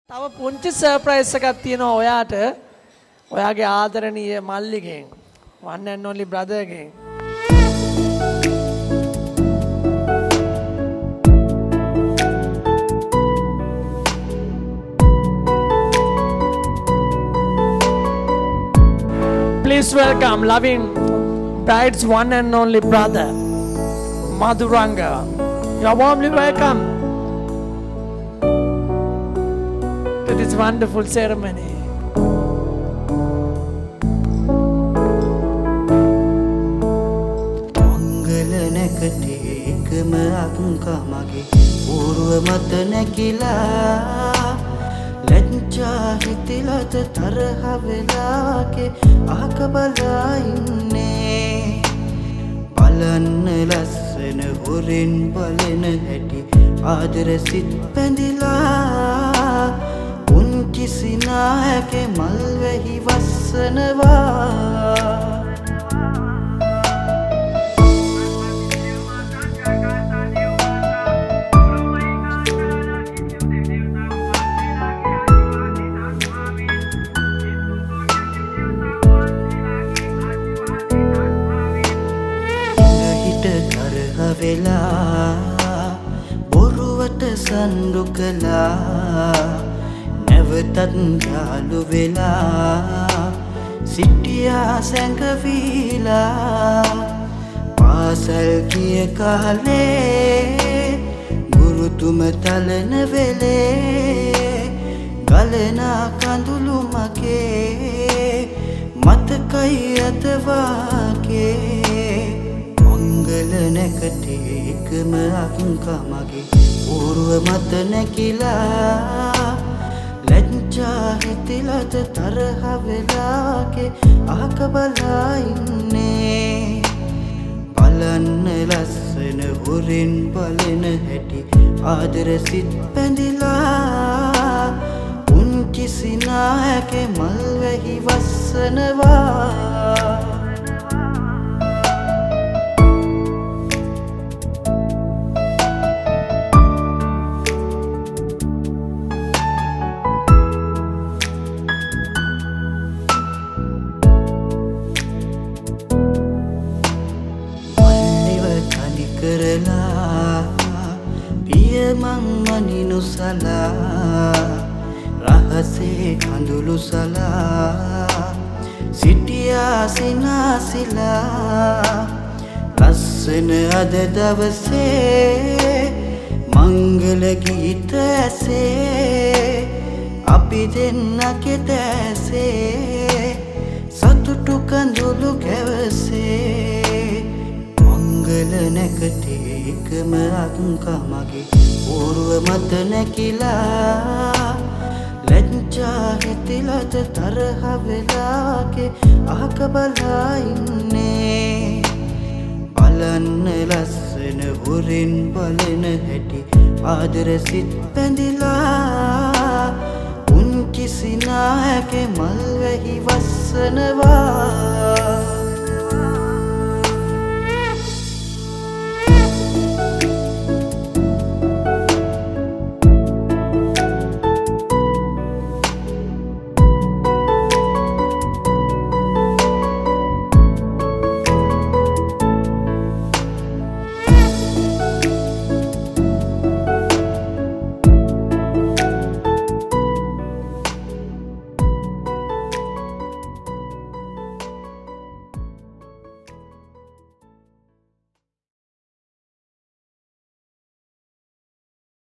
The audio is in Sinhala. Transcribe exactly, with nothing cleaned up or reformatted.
තව පුංචි සර්ප්‍රයිස් එකක් තියෙනවා ඔයාට. ඔයාගේ ආදරණීය මල්ලිගෙන්. one and only brother ගෙන්. Please welcome loving bride's one and only brother, Madhuranga. You are warmly welcome to this wonderful ceremony. लज्जा हितिलत तरह वेला के आकबला इन्ने බලන්න ලස්සන හොරෙන් බලන හැටි ආදර සිත් පැඳිලා උන්කි සිනායකේ මල් වෙහි වස්සනවා වෙලා බොරුවට සඳු කළා නැවතත් යාළු වෙලා සිටියා සැඟවිලා පාසල් ගිය කාලේ ගුරුතුම තලන වෙලේ ගලන කඳුළු මගේ මතකයි අත වාගේ මංගල නැකතේ එකම අංකමගේ ඌරුව මත නැකිලා ලැජ්ජා හිතිලත තරහ වෙලාගේ අහක බලා ඉන්නේ බලන්න ලස්සන හොරෙන් බලන හැටි ආදර සිත් පැඳිලා උන් කිසිනායකේ මල් වෙහි වස්සනවා කරලා පිය මං මනිනු සලා රහසේ කඳුළු සලා සිටියා සිනාසිලා ලස්සන අද දවසේ මංගල ගීත ඇසේ අපි දෙන්නගේ දැසේ සතුටු කඳුළු කැවසේ මංගල නැකතේ එකම අංකමගේ ඌරුව මත නැකිලා ලැජ්ජා හිතිලත තරහ වෙලාගේ අහක බලා ඉන්නේ බලන්න ලස්සන හොරෙන් බලන හැටි ආදර සිත් පැඳිලා උන් කිසිනායකේ මල් වෙහි වස්සනවා